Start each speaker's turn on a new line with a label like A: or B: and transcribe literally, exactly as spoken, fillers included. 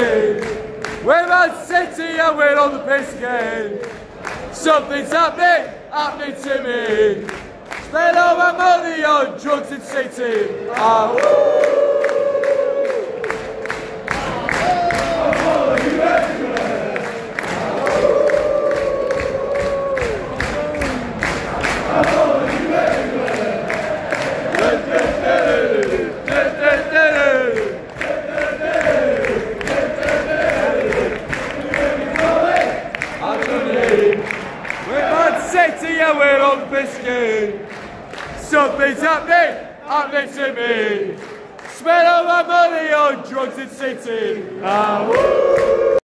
A: We're Man City and we're on the piss again. Something's happening, happening to me. Spend all my money on drugs and city. Ah, City and we're on biscuit. Something's happening, happening to me. Spend all my money on drugs and city. Ah,